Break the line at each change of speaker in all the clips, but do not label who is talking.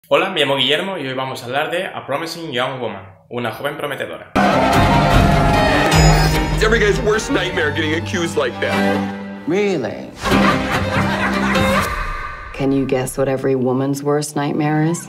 Hola, me llamo Guillermo y hoy vamos a hablar de A Promising Young Woman, una joven prometedora.
It's every guy's worst nightmare getting accused like that.
Really? Can you guess what every woman's worst nightmare is?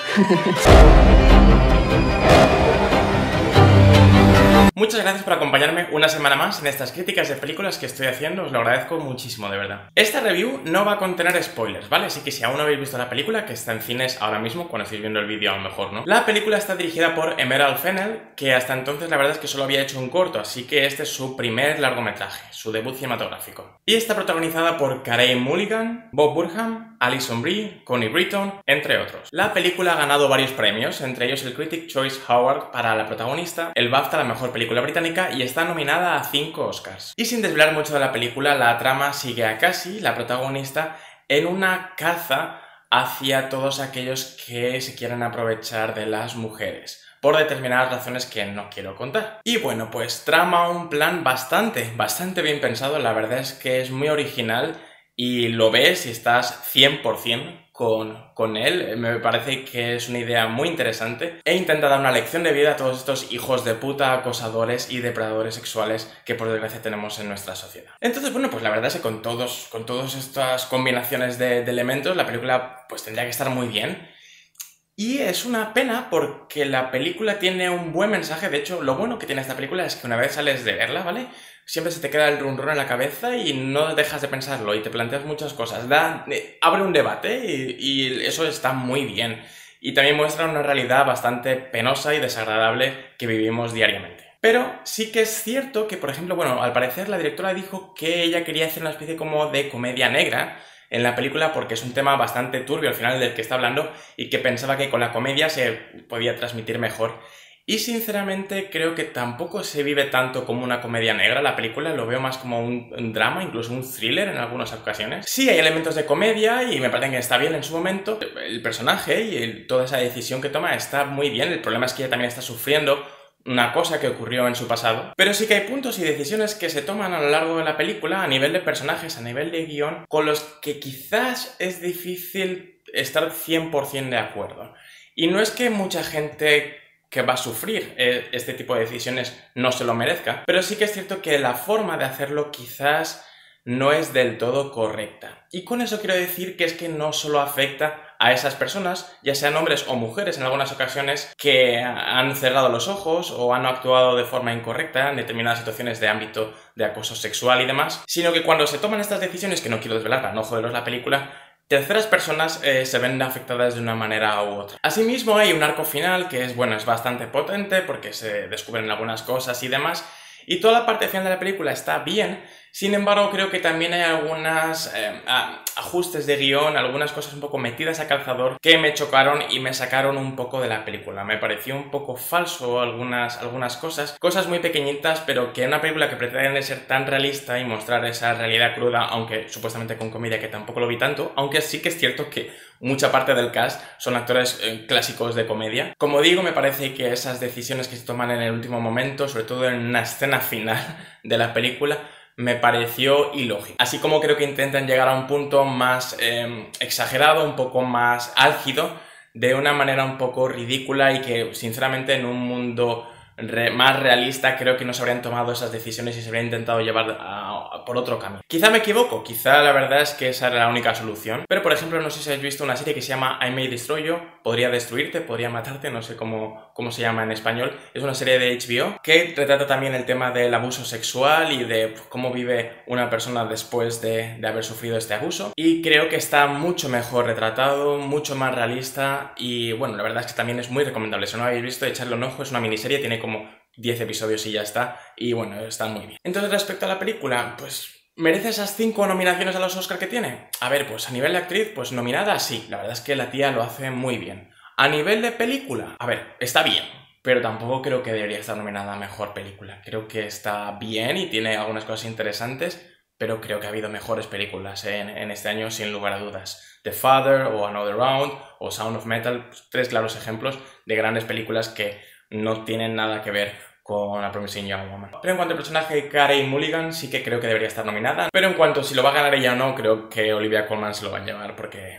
Muchas gracias por acompañarme una semana más en estas críticas de películas que estoy haciendo, os lo agradezco muchísimo, de verdad. Esta review no va a contener spoilers, ¿vale? Así que si aún no habéis visto la película, que está en cines ahora mismo, cuando estéis viendo el vídeo a lo mejor, ¿no? La película está dirigida por Emerald Fennell, que hasta entonces la verdad es que solo había hecho un corto, así que este es su primer largometraje, su debut cinematográfico. Y está protagonizada por Carey Mulligan, Bob Burnham, Alison Brie, Connie Britton, entre otros. La película ha ganado varios premios, entre ellos el Critics' Choice Award para la protagonista, el BAFTA a la mejor película británica y está nominada a 5 Oscars. Y sin desvelar mucho de la película, la trama sigue a Cassie, la protagonista, en una caza hacia todos aquellos que se quieren aprovechar de las mujeres, por determinadas razones que no quiero contar. Y bueno, pues trama un plan bastante bien pensado, la verdad es que es muy original y lo ves y estás 100% con él. Me parece que es una idea muy interesante e intenta dar una lección de vida a todos estos hijos de puta, acosadores y depredadores sexuales que por desgracia tenemos en nuestra sociedad. Entonces, bueno, pues la verdad es que con todas estas combinaciones de elementos, la película pues tendría que estar muy bien. Y es una pena porque la película tiene un buen mensaje. De hecho, lo bueno que tiene esta película es que una vez sales de verla, ¿vale? Siempre se te queda el run run en la cabeza y no dejas de pensarlo y te planteas muchas cosas. Abre un debate y eso está muy bien. Y también muestra una realidad bastante penosa y desagradable que vivimos diariamente. Pero sí que es cierto que, por ejemplo, bueno, al parecer la directora dijo que ella quería hacer una especie como de comedia negra en la película porque es un tema bastante turbio al final del que está hablando y que pensaba que con la comedia se podía transmitir mejor. Y sinceramente creo que tampoco se vive tanto como una comedia negra la película, lo veo más como un drama, incluso un thriller en algunas ocasiones. Sí, hay elementos de comedia y me parece que está bien en su momento. El personaje y toda esa decisión que toma está muy bien, el problema es que ella también está sufriendo una cosa que ocurrió en su pasado. Pero sí que hay puntos y decisiones que se toman a lo largo de la película, a nivel de personajes, a nivel de guión, con los que quizás es difícil estar 100% de acuerdo. Y no es que mucha gente que va a sufrir este tipo de decisiones no se lo merezca, pero sí que es cierto que la forma de hacerlo quizás no es del todo correcta. Y con eso quiero decir que es que no solo afecta a esas personas, ya sean hombres o mujeres en algunas ocasiones, que han cerrado los ojos o han actuado de forma incorrecta en determinadas situaciones de ámbito de acoso sexual y demás, sino que cuando se toman estas decisiones, que no quiero desvelar para no joderos la película, terceras personas se ven afectadas de una manera u otra. Asimismo hay un arco final que es, bueno, es bastante potente porque se descubren algunas cosas y demás, y toda la parte final de la película está bien. Sin embargo, creo que también hay algunos ajustes de guión, algunas cosas un poco metidas a calzador que me chocaron y me sacaron un poco de la película. Me pareció un poco falso algunas cosas muy pequeñitas, pero que en una película que pretende ser tan realista y mostrar esa realidad cruda, aunque supuestamente con comedia, que tampoco lo vi tanto, aunque sí que es cierto que mucha parte del cast son actores clásicos de comedia. Como digo, me parece que esas decisiones que se toman en el último momento, sobre todo en una escena final de la película, me pareció ilógico. Así como creo que intentan llegar a un punto más exagerado, un poco más álgido, de una manera un poco ridícula y que, sinceramente, en un mundo más realista creo que no se habrían tomado esas decisiones y se habrían intentado llevar por otro camino. Quizá me equivoco, quizá la verdad es que esa era la única solución, pero por ejemplo no sé si habéis visto una serie que se llama I May Destroy You, podría destruirte, podría matarte, no sé cómo se llama en español. Es una serie de HBO que retrata también el tema del abuso sexual y de cómo vive una persona después de haber sufrido este abuso, y creo que está mucho mejor retratado, mucho más realista y bueno, la verdad es que también es muy recomendable. Si no lo habéis visto, echarle un ojo, es una miniserie, tiene como 10 episodios y ya está, y bueno, está muy bien. Entonces, respecto a la película, pues ¿merece esas 5 nominaciones a los Oscar que tiene? A ver, pues a nivel de actriz, pues nominada sí, la verdad es que la tía lo hace muy bien. A nivel de película, a ver, está bien, pero tampoco creo que debería estar nominada a mejor película. Creo que está bien y tiene algunas cosas interesantes, pero creo que ha habido mejores películas en este año, sin lugar a dudas. The Father, o Another Round, o Sound of Metal, pues, 3 claros ejemplos de grandes películas que no tienen nada que ver con A Promising Young Woman. Pero en cuanto al personaje de Carey Mulligan, sí que creo que debería estar nominada. Pero en cuanto a si lo va a ganar ella o no, creo que Olivia Colman se lo va a llevar porque, bueno,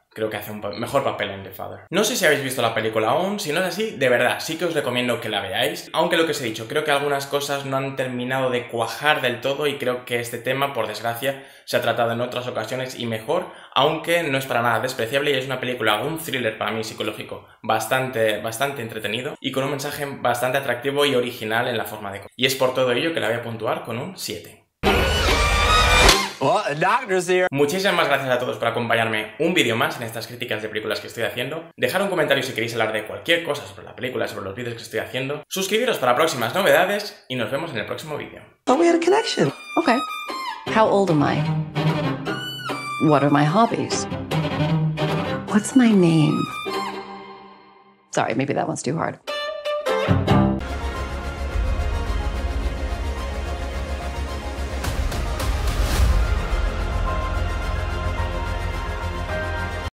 Creo que hace un mejor papel en The Father. No sé si habéis visto la película aún, si no es así, de verdad, sí que os recomiendo que la veáis. Aunque lo que os he dicho, creo que algunas cosas no han terminado de cuajar del todo y creo que este tema, por desgracia, se ha tratado en otras ocasiones y mejor, aunque no es para nada despreciable y es una película, un thriller para mí psicológico bastante entretenido y con un mensaje bastante atractivo y original en la forma de... Y es por todo ello que la voy a puntuar con un 7.
Well, the doctor's here.
Muchísimas gracias a todos por acompañarme un vídeo más en estas críticas de películas que estoy haciendo. Dejad un comentario si queréis hablar de cualquier cosa sobre la película, sobre los vídeos que estoy haciendo. Suscribiros para próximas novedades y nos vemos en el próximo vídeo.
Oh, we had a connection.
Okay. How old am I? What are my hobbies? What's my name? Sorry, maybe that one's too hard.